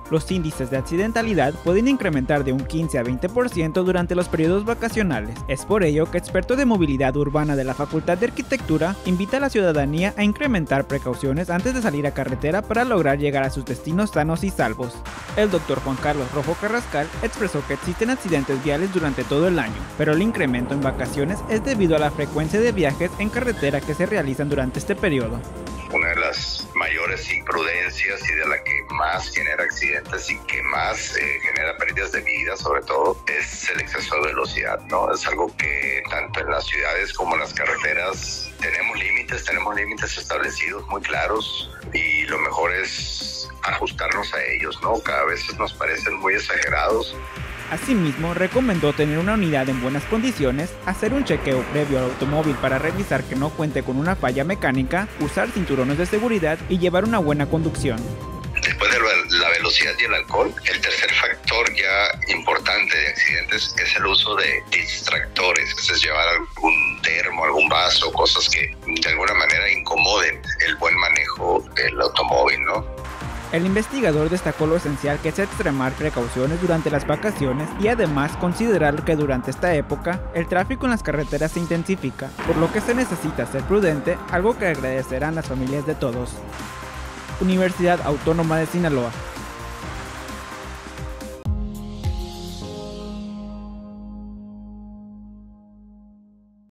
Los índices de accidentalidad pueden incrementar de un 15 a 20% durante los periodos vacacionales. Es por ello que experto de movilidad urbana de la Facultad de Arquitectura invita a la ciudadanía a incrementar precauciones antes de salir a carretera para lograr llegar a sus destinos sanos y salvos. El Dr. Juan Carlos Rojo Carrascal expresó que existen accidentes viales durante todo el año, pero el incremento en vacaciones es debido a la frecuencia de viajes en carretera que se realizan durante este periodo. Una de las mayores imprudencias y de la que más genera accidentes y que más genera pérdidas de vida, sobre todo, es el exceso de velocidad, ¿no? Es algo que tanto en las ciudades como en las carreteras tenemos límites establecidos muy claros y lo mejor es ajustarnos a ellos, ¿no? Cada vez nos parecen muy exagerados. Asimismo, recomendó tener una unidad en buenas condiciones, hacer un chequeo previo al automóvil para revisar que no cuente con una falla mecánica, usar cinturones de seguridad y llevar una buena conducción. Después de la velocidad y el alcohol, el tercer factor ya importante de accidentes es el uso de distractores, es llevar algún termo, algún vaso, cosas que de alguna manera incomoden el buen manejo del automóvil, ¿no? El investigador destacó lo esencial que es extremar precauciones durante las vacaciones y además considerar que durante esta época el tráfico en las carreteras se intensifica, por lo que se necesita ser prudente, algo que agradecerán las familias de todos. Universidad Autónoma de Sinaloa.